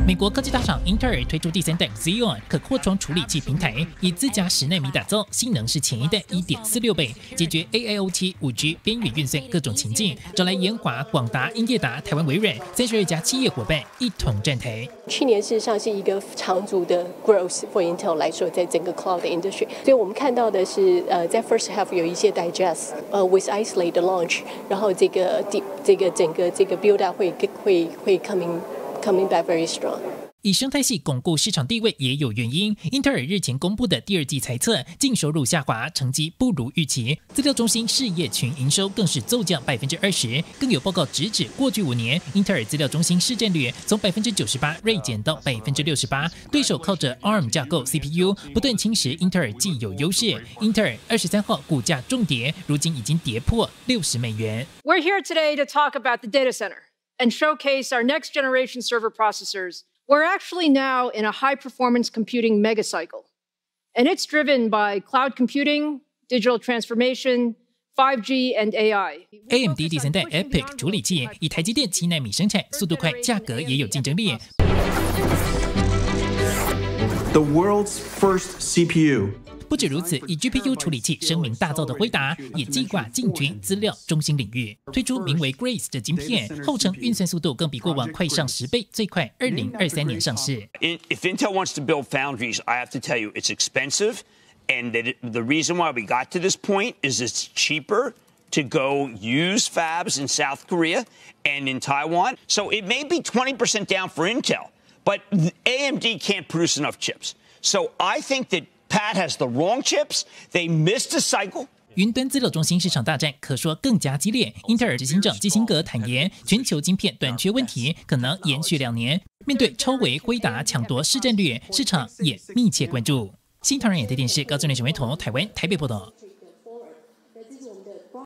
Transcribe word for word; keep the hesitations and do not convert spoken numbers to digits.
美国科技大厂英特尔推出第三代 Xeon 可扩充处理器平台，以自家十纳米打造，性能是前一代 一点四六倍，解决 A I O T、五 G、边缘运算各种情境。找来研华、广达、英业达、台湾微软三十二家企业伙伴一同站台。 去年事实上是一个长足的 growth for Intel 来说，在整个 cloud industry， 所以我们看到的是，呃，在 first half 有一些 digest， 呃 with isolate 的 launch， 然后这个这个整个这个 build up 会会会 coming coming back very strong。 以生态系巩固市场地位也有原因。英特尔日前公布的第二季财测，净收入下滑，成绩不如预期。资料中心事业群营收更是骤降百分之二十。更有报告直指，过去五年英特尔资料中心市占率从百分之九十八锐减到百分之六十八，对手靠着 A R M 架构 C P U 不断侵蚀英特尔既有优势。英特尔二十三号股价重跌，如今已经跌破六十美元。 We're here today to talk about the data center and showcase our next generation server processors.We're actually now in a high-performance computing megacycle, and it's driven by cloud computing, digital transformation, five G, and A I. A M D 第三代 EPYC 处理器以台积电七纳米生产，速度快，价格也有竞争力。 The world's first C P U. 不止如此，以 G P U 处理器声名大噪的辉达，也计划进军资料中心领域，推出名为 Grace 的晶片，后程运算速度更比过往快上十倍，最快二零二三年上市。 If Intel wants to build foundries, I have to tell you, it's expensive, and that it, the reason why we got to this point is it's cheaper to go use fabs in South Korea and in Taiwan. So it may be twenty percent down for Intel, but A M D can't produce enough chips. So I think that.Pat has the wrong chips. They missed a cycle. 云端资料中心市场大战可说更加激烈。英特尔执行长基辛格坦言，全球晶片短缺问题可能延续两年。面对超微、辉达抢夺市占率，市场也密切关注。新唐人亚太电视高宗联沈维彤台湾台北报道。